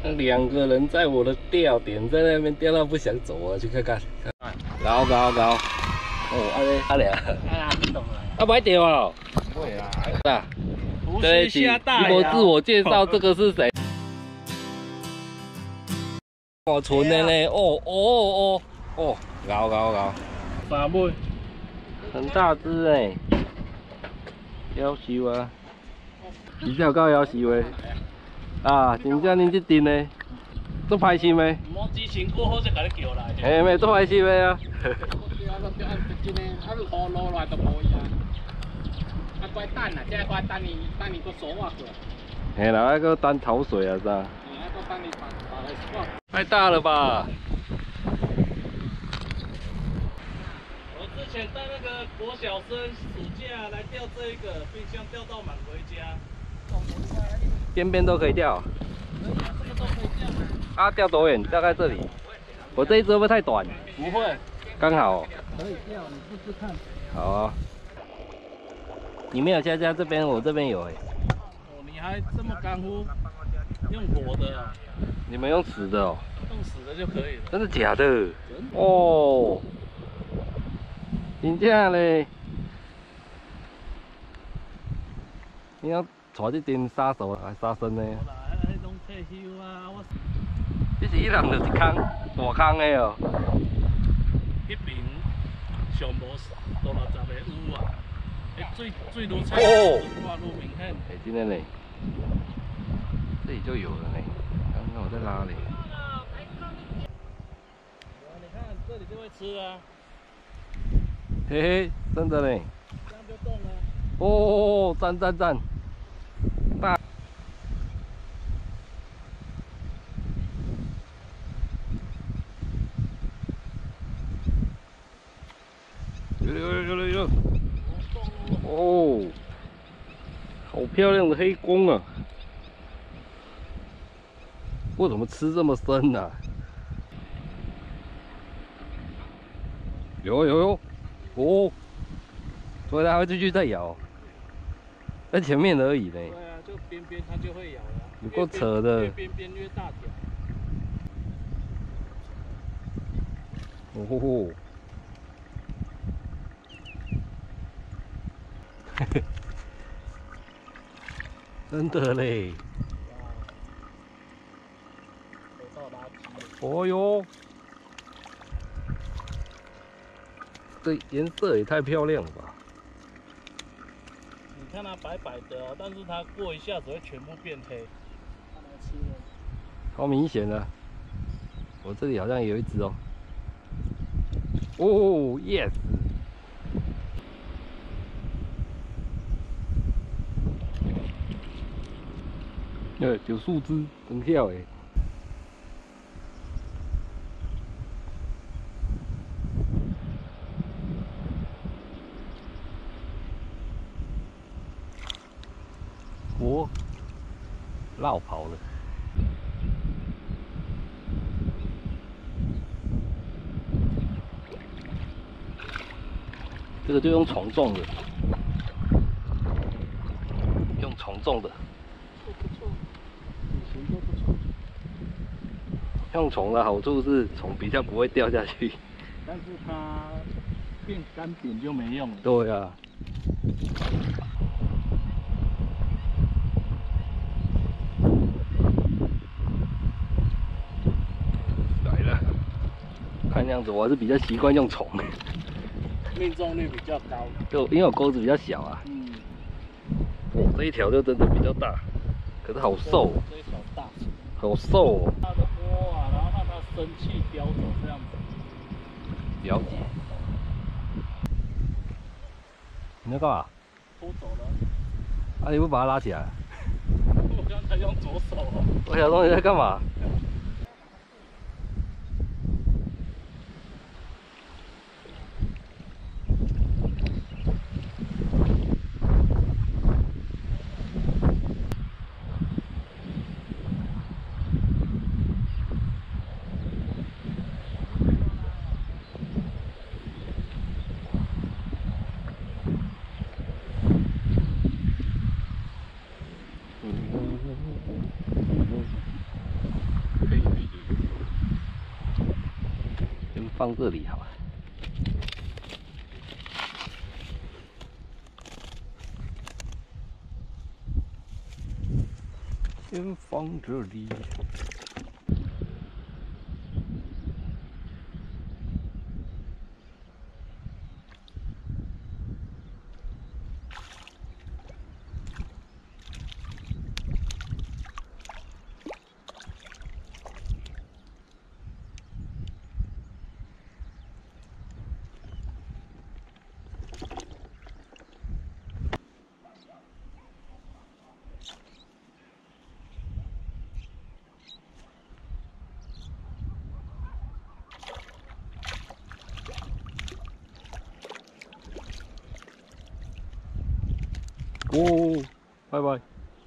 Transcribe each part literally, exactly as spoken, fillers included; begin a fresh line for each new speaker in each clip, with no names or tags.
两个人在我的钓点，在那边钓到不想走啊，去看看。搞搞搞！哦，阿咧阿俩。哎呀，你懂了。啊，买钓啊？不会啦。啊，这一期一波自我介绍，这个是谁？哦，纯的呢？哦哦哦哦，搞搞搞。
三尾。
很大只哎。夭寿啊！比较高夭寿诶。啊，真正恁这阵呢？ 做歹心的，
唔好之前过好才甲你叫来。
嘿，咪做歹心的啊！
对啊，都按真的，啊，你雨落来都无伊啊。啊，怪等啊，这怪等你，等你个锁我过。
嘿啦，那个等潮水啊，是吧？
嗯，那个等你把把来锁。
太大了吧！
我之前带那个国小生暑假来钓这一个，冰箱钓到满回家。
边边都可以钓。
可以啊，这个都可以钓。
啊，钓多远？大概这里。我这一只会不会太短？
不会，
刚好。
可以钓，你试试看。
好啊。你没有加加这边，我这边有哎。
哦，你还这么干乎？用活的啊？
你们用死的哦？
用死的就可以了。
真的假的？哦。真正嘞？你要带这顶杀手啊，杀生呢？
退休啊！我
你是一人就一坑，大坑的哦。
迄边上无多六十个有啊，迄最最多菜
哦，
挂入明显。
哎，真的呢，这里就有了呢。刚刚我在拉嘞。
你看这里就会吃啊。
嘿嘿，真的呢。
这样就动了。
哦，赞赞赞！大。 有了有了有了有了！哦，好漂亮的黑光啊！为什么吃这么深呢、啊？有有有！哦，所以它会继续再咬，在前面而已呢。
对啊，就边边它就会咬了。
有够扯的。
越边边越大条。
哦吼吼！ 真的嘞！哦哟，这颜色也太漂亮了吧！
你看它白白的哦，但是它过一下子会全部变黑。
好明显的，我这里好像有一只哦。哦 ，yes。 呃，有树枝，很跳诶。我绕跑了。这个就用虫种的，用虫种的。 用虫的好处是虫比较不会掉下去，
但是它变干扁就没用了。
对啊。来了，看样子我还是比较习惯用虫，
命中率比较高。
就因为我钩子比较小啊。嗯。哦，这一条就真的比较大，可是好瘦。
这一条大。
好瘦哦。
哇，然后让它生气叼走这样子。
了解。你在干嘛？
拖走了。
啊，你不把它拉起来？
我刚才用左手哦。
我想说你在干嘛？ 放这里好了。先放这里。哦，拜拜。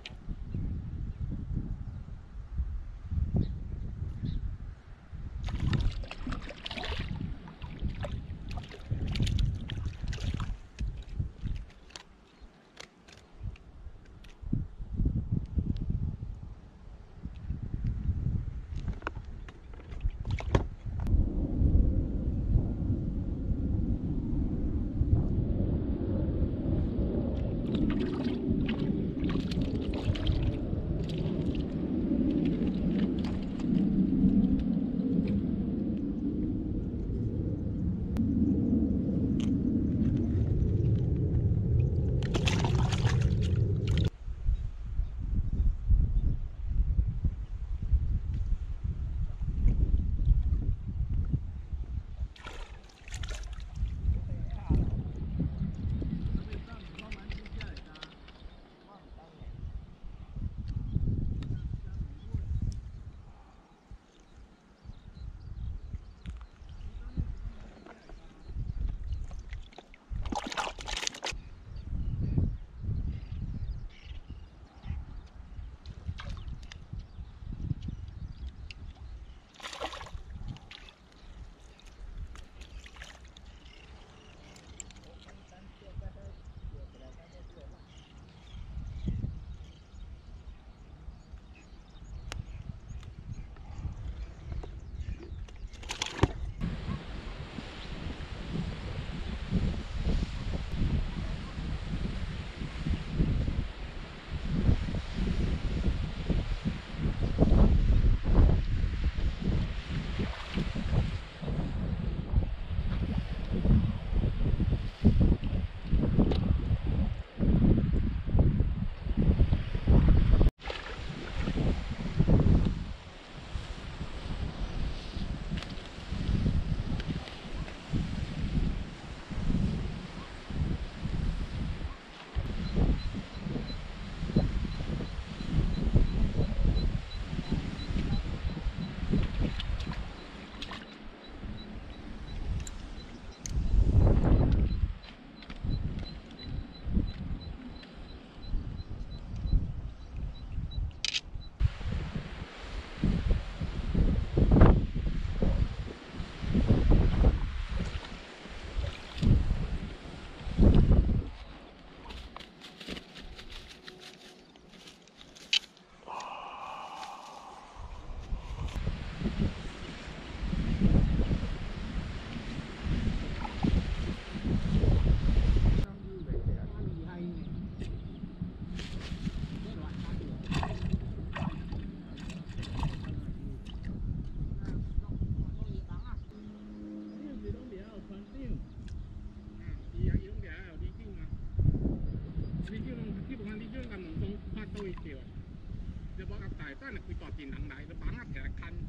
就บอกกับสายต้านคุยต่อจีนหนังไหนแล้วปังอัดแขกคัน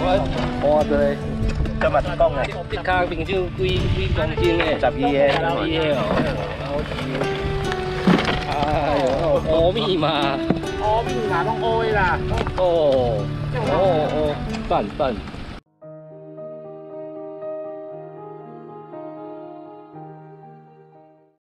我对，
今日講嘅，
啲卡冰箱幾幾公斤誒？
十二嘅，
十二嘅哦。哎呦，阿密嘛，
阿咪啦，攏愛啦。
哦哦哦，讚讚。